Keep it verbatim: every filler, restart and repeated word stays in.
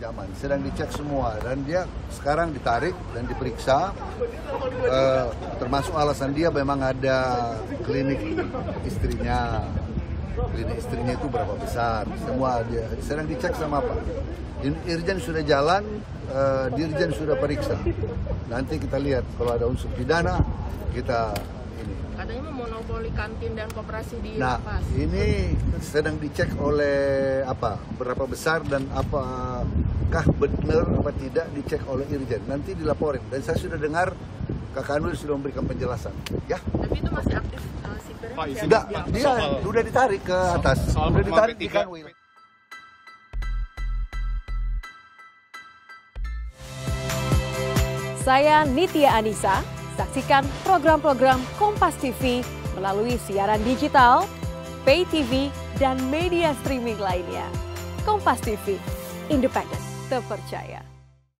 pinjaman. Sedang dicek semua dan dia sekarang ditarik dan diperiksa. Eh, termasuk alasan dia memang ada klinik istrinya. Klinik istrinya itu berapa besar? Semua dia sedang dicek sama apa? Irjen sudah jalan, eh, Dirjen sudah periksa. Nanti kita lihat kalau ada unsur pidana kita. Katanya memonopoli kantin dan koperasi di nah, lapas. Ini sedang dicek oleh apa? Berapa besar dan apakah benar apa tidak dicek oleh Irjen. Nanti dilaporin. Dan saya sudah dengar Kakak Anwar sudah memberikan penjelasan. Ya. Tapi itu masih aktif uh, sipirnya? Pak, sudah, dia soal, sudah ditarik ke atas. Soal, sudah ditarik di Kanwil. Saya Nitya Anissa. Saksikan program-program Kompas T V melalui siaran digital, pay T V, dan media streaming lainnya. Kompas T V, independen, terpercaya.